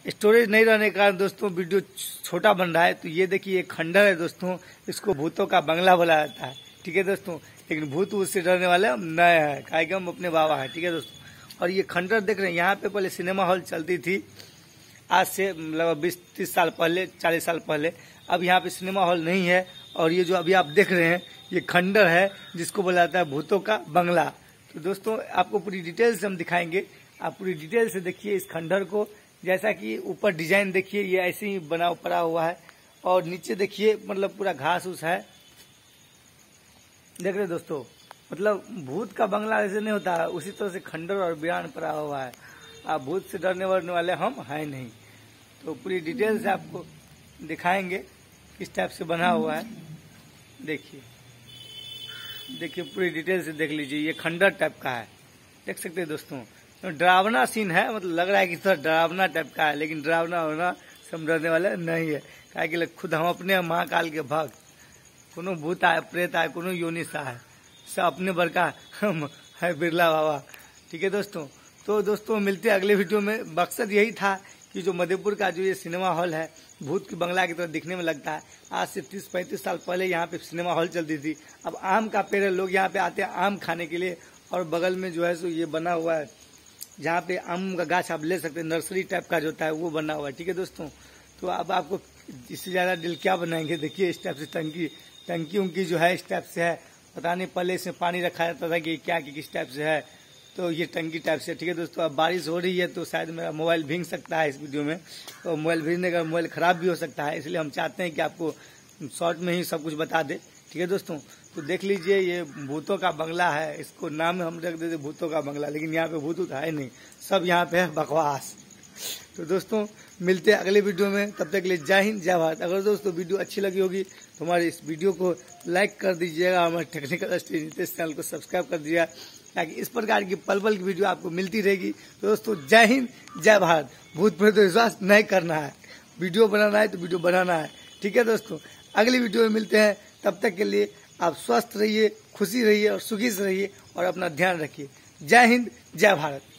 Storage नहीं रहने के कारण दोस्तों वीडियो छोटा बन रहा है। तो ये देखिए एक खंडर है दोस्तों, इसको भूतों का बंगला बोला जाता है। ठीक है दोस्तों, लेकिन भूत उससे डरने वाले हम नए हैं, काहे कि हम अपने बाबा है। ठीक है दोस्तों, और ये खंडर देख रहे हैं, यहाँ पे पहले सिनेमा हॉल चलती थी, आज से लगभग 20-30 साल पहले, 40 साल पहले। अब यहाँ पे सिनेमा हॉल नहीं है, और ये जो अभी आप देख रहे हैं ये खंडर है, जिसको बोला जाता है भूतों का बंगला। तो दोस्तों आपको पूरी डिटेल से हम दिखाएंगे, आप पूरी डिटेल से देखिए इस खंडर को। जैसा कि ऊपर डिजाइन देखिए ये ऐसे ही बना पड़ा हुआ है, और नीचे देखिए मतलब पूरा घास उस है, देख रहे दोस्तों। मतलब भूत का बंगला ऐसे नहीं होता है, उसी तरह से खंडर और वीरान पड़ा हुआ है। आप भूत से डरने वाले हम हैं नहीं। तो पूरी डिटेल से आपको दिखाएंगे किस टाइप से बना हुआ है। देखिए देखिए पूरी डिटेल से देख लीजिए, ये खंडर टाइप का है, देख सकते हैं दोस्तों। तो डरावना सीन है, मतलब लग रहा है कि थोड़ा डरावना टाइप का है, लेकिन डरावना होना सब डरने वाले नहीं है। काहे कि खुद हम अपने महाकाल के भक्त, कोनो भूत आए प्रेत आए कोनो योनिस आए, सब अपने बड़का हम है बिरला बाबा। ठीक है दोस्तों, तो दोस्तों मिलते हैं अगले वीडियो में। मकसद यही था कि जो मधेपुर का जो ये सिनेमा हॉल है भूत की बंगला की तरह दिखने में लगता है। आज से 30-35 साल पहले यहाँ पे सिनेमा हॉल चलती थी। अब आम का पेड़ है, लोग यहाँ पे आते हैं आम खाने के लिए, और बगल में जो है सो ये बना हुआ है जहाँ पे आम का गाछ आप ले सकते हैं, नर्सरी टाइप का जो होता है वो बना हुआ है। ठीक है दोस्तों, तो अब आपको इससे ज्यादा दिल क्या बनाएंगे, देखिए इस टाइप से टंकी उनकी जो है इस टाइप से है। पता नहीं पहले इसमें पानी रखा जाता था कि क्या किस टाइप से है, तो ये टंकी टाइप से। ठीक है दोस्तों, अब बारिश हो रही है तो शायद मेरा मोबाइल भीग सकता है इस वीडियो में, तो मोबाइल भीगने का मोबाइल खराब भी हो सकता है, इसलिए हम चाहते हैं कि आपको शॉर्ट में ही सब कुछ बता दे। ठीक है दोस्तों, तो देख लीजिए ये भूतों का बंगला है, इसको नाम हम रख देते भूतों का बंगला, लेकिन यहाँ पे भूत है नहीं, सब यहाँ पे है बकवास। तो दोस्तों मिलते हैं अगले वीडियो में, तब तक के लिए जय हिंद जय भारत। अगर दोस्तों वीडियो अच्छी लगी होगी तो हमारे इस वीडियो को लाइक कर दीजिएगा, हमारे टेक्निकल स्टडी चैनल को सब्सक्राइब कर दीजिएगा, ताकि इस प्रकार की पल पल की वीडियो आपको मिलती रहेगी। तो दोस्तों जय हिंद जय भारत। भूत प्रेत विश्वास नहीं करना है, वीडियो बनाना है तो वीडियो बनाना है। ठीक है दोस्तों, अगली वीडियो में मिलते हैं, तब तक के लिए आप स्वस्थ रहिए, खुशी रहिए और सुखी से रहिए, और अपना ध्यान रखिए। जय हिंद जय भारत।